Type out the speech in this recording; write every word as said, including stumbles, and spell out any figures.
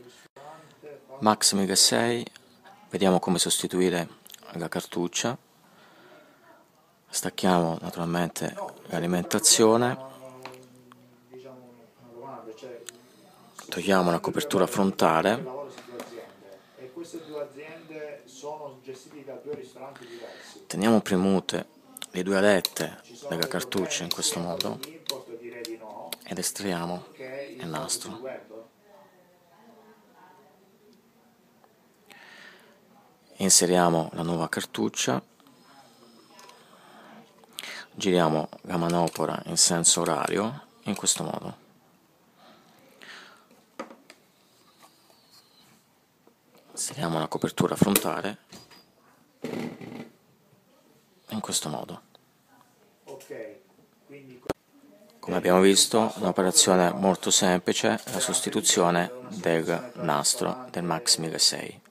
Max Mega sei, vediamo come sostituire la cartuccia. Stacchiamo naturalmente l'alimentazione, togliamo la copertura frontale, teniamo premute le due alette della cartuccia in questo modo ed estraiamo il nastro. Inseriamo la nuova cartuccia, giriamo la manopora in senso orario in questo modo. Inseriamo la copertura frontale in questo modo. Come abbiamo visto, un'operazione molto semplice, la sostituzione del nastro del Max Mega sei.